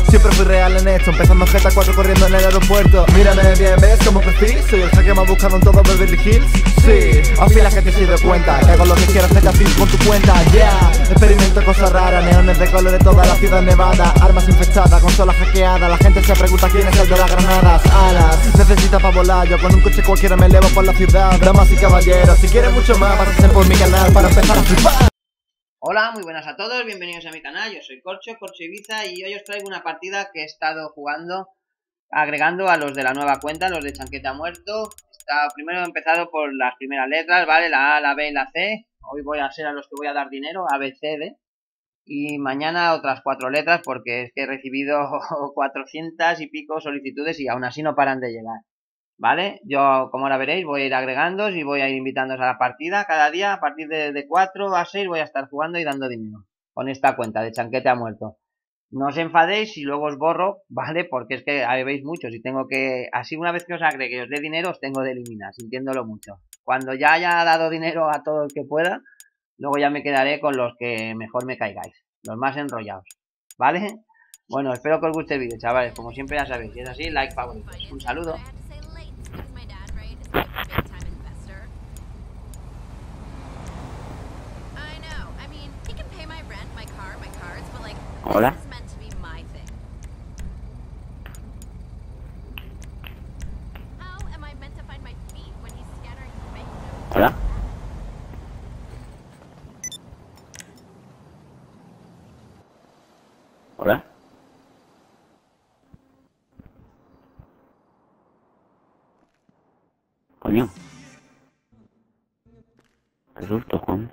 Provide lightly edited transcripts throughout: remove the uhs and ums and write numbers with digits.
Siempre fui real en esto, empezando en GTA 4 corriendo en el aeropuerto. Mírame bien, ¿ves cómo crecí? Soy el que me ha buscado en todo Beverly Hills. Sí, afila que te soy de cuenta, que hago lo que quiero hacer fin con tu cuenta. Yeah, experimento cosas raras, neones de colores toda la ciudad nevada, armas infectadas, consolas hackeadas. La gente se pregunta quién es el de las granadas. Alas, necesita pa' volar, yo con un coche cualquiera me elevo por la ciudad. Damas y caballeros, si quieren mucho más, pásense por mi canal para empezar a flipar. Hola, muy buenas a todos, bienvenidos a mi canal, yo soy Corcho Ibiza y hoy os traigo una partida que he estado jugando, agregando a los de la nueva cuenta, los de Chanquete ha muerto. Primero he empezado por las primeras letras, ¿vale? La A, la B y la C. Hoy voy a ser a los que voy a dar dinero, A, B, C, D. Y mañana otras 4 letras porque es que he recibido 400 y pico solicitudes y aún así no paran de llegar. ¿Vale? Yo, como ahora veréis, voy a ir agregándoos y voy a ir invitándoos a la partida. Cada día, a partir de 4 a 6, voy a estar jugando y dando dinero con esta cuenta de Chanquete ha muerto. No os enfadéis si luego os borro, ¿vale? Porque es que veis muchos y tengo que... Así una vez que os agregue y os dé dinero, os tengo de eliminar, sintiéndolo mucho. Cuando ya haya dado dinero a todo el que pueda, luego ya me quedaré con los que mejor me caigáis, los más enrollados, ¿vale? Bueno, espero que os guste el vídeo, chavales. Como siempre ya sabéis, si es así, like, favoritos. Un saludo. Hola. Hola. Hola. Coño. Qué susto, Juan.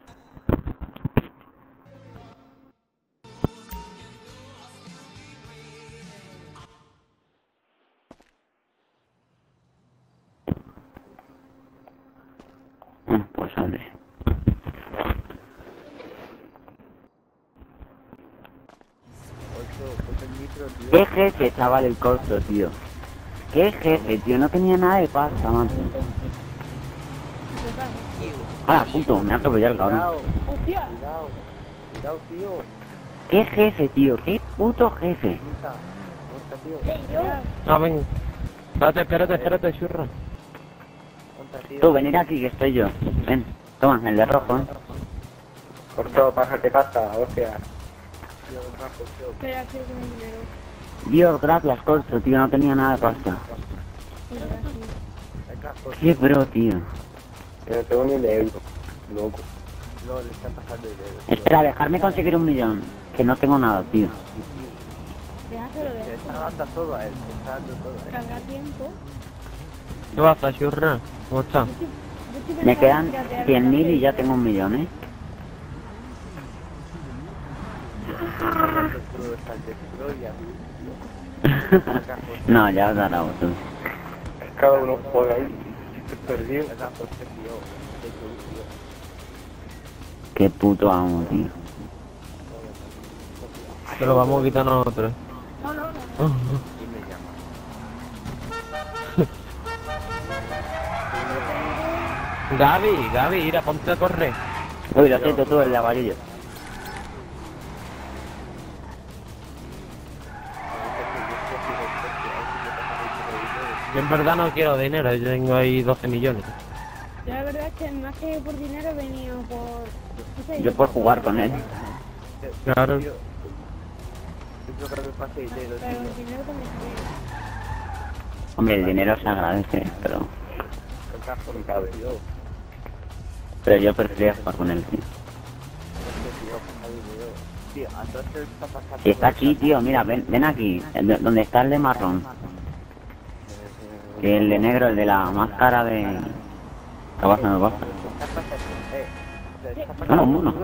Pues sale. Qué jefe, chaval, el corto, tío. Qué jefe, tío. No tenía nada de pasta, man. Ah, puto, me ha atropellado el cabrón. Cuidado, tío. Qué jefe, tío. Qué puto jefe. No, ven. Espérate, churra. Tú, venir aquí, que estoy yo. Ven, toma, el de rojo, ¿eh? Corto, pásate pasta, hostia. Dios, gracias, corto, tío. No tenía nada de pasta. Qué bro, tío. Yo no tengo ni de euro, loco. No, le están pasando el dedo. Espera, dejarme conseguir 1 millón. Que no tengo nada, tío. Le está dando todo a él, le está dando todo a él. Cargar tiempo. ¿Qué pasa, churra? ¿Cómo está? Me quedan 100.000 y ya tengo 1 millón, ¿eh? No, ya os dará otro. Cada uno juega ahí. Perdido. Qué puto amo, tío. Se lo vamos a quitar nosotros. Gaby, mira, ponte a correr. Uy, lo siento tú, el de amarillo. Yo en verdad no quiero dinero, yo tengo ahí 12 millones. La verdad es que más que por dinero he venido por... no sé, Yo por jugar con él. Claro. Yo creo que pase dinero, pero el dinero también se Hombre, el dinero se agradece, pero tío. yo preferiría jugar con él, tío. Tío, entonces está pasando... Si está aquí, tío, mira, ven aquí, donde está el de marrón. Y el de negro, el de la máscara de... ¿Qué pasa? ¿No pasa? No, uno.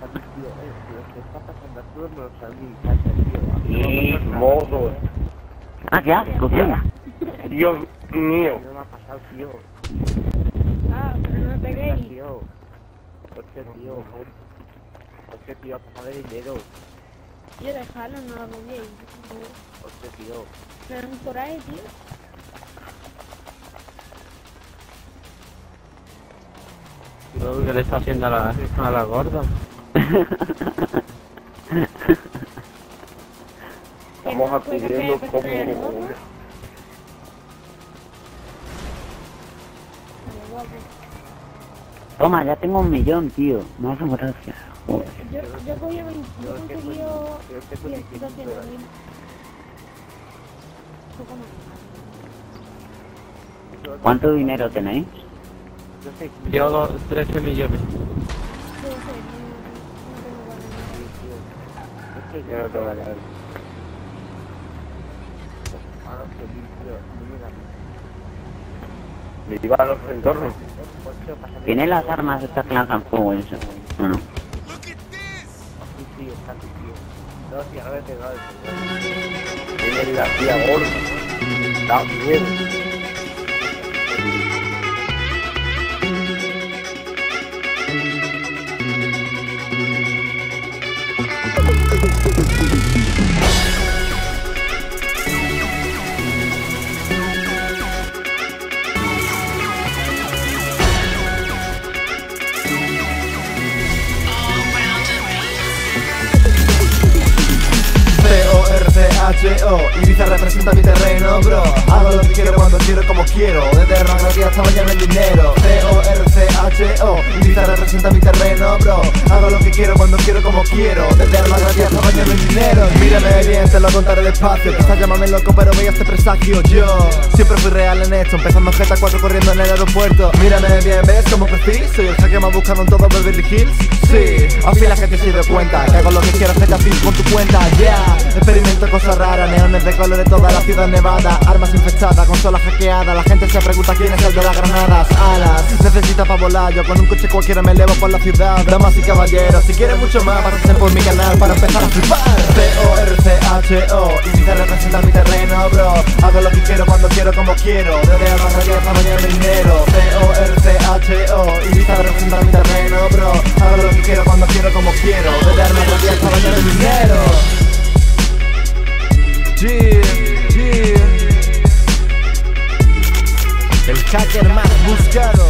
Y modos. Ah, qué asco, tío. Dios mío. Ah, pero no me peguéis. Tío, pasar de dinero. Yo dejarlo, no lo agobiéis. Tío. Pero por ahí, tío. ¿Qué le está haciendo a la gorda? Estamos acudiendo como... Toma, ya tengo 1 millón, tío. No hace gracia. Joder. Yo cogí 20, yo conseguí 200.000. Poco más. ¿Cuánto dinero tenéis? Yo 13 millones. Yo sé, no tengo ganas. Yo no te voy a dar. Me iba a los entornos. ¿Tiene las armas estas que lanzan fuego y eso? ¿O no? Tiene la tía gorda. Da miedo. C-O-R-C-H-O, Ibiza representa mi terreno, bro. Hago lo que quiero cuando quiero, como quiero. Desde la gracia hasta bañarme en dinero. C-O-R-C-H-O, Ibiza representa mi terreno, bro. Hago lo que quiero cuando quiero, como quiero. Desde la gracia hasta bañarme en dinero. Mírame bien, te lo contaré despacio. Quizás llámame loco, pero veía este presagio. Yo siempre fui real en esto, empezando GTA 4 corriendo en el aeropuerto. Mírame bien, ¿ves cómo crecí? Soy el jaque más buscado en todo Beverly Hills. Sí, al fin la gente se dio cuenta que hago lo que quiero, GTA 5 con tu cuenta, yeah. Experimento cosas raras, neones de colores toda la ciudad nevada. Armas infectadas, consolas hackeadas. La gente se pregunta quién es el de las granadas. Alas, necesita pa' volar, yo con un coche cualquiera me elevo por la ciudad. Damas y caballeros, si quieren mucho más, pásense por mi canal para empezar a flipar. C-O-R-C-H-O, Ibiza representa mi terreno, bro. Hago lo que quiero cuando quiero, como quiero. Desde la barrería hasta bañarme en dinero. C-O-R-C-H-O, Ibiza representa mi terreno, bro. Hago lo que quiero cuando quiero, como quiero. Desde la barrería hasta bañarme en dinero. El hacker más buscado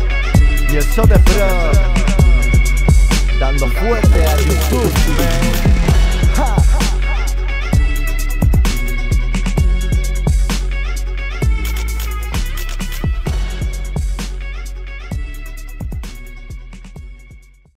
y el Sote Pro dando fuerte a YouTube, man.